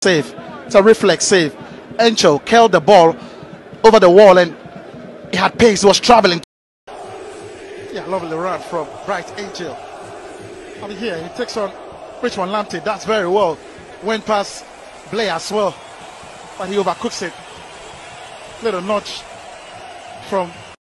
save. It's a reflex save. Enchil curled the ball over the wall and he had pace. He was traveling. Yeah, lovely run from Bright Enchil. And here he takes on Richmond Lamptey. That's very well. Went past Blair as well, but he overcooks it. Little notch from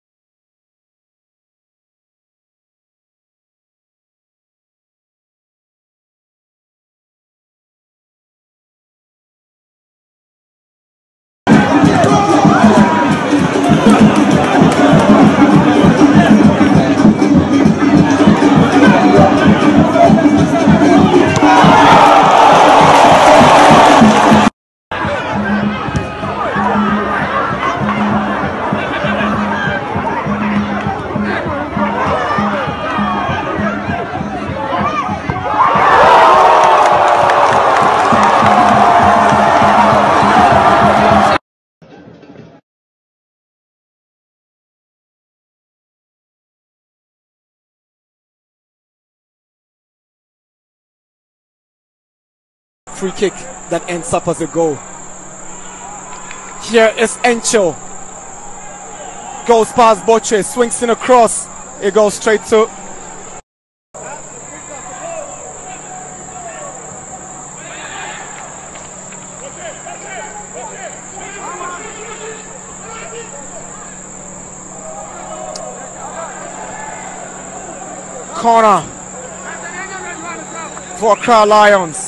free kick that ends up as a goal. Here is Enchil. Goes past Boche, swings in across. It goes straight to corner for Accra Lions.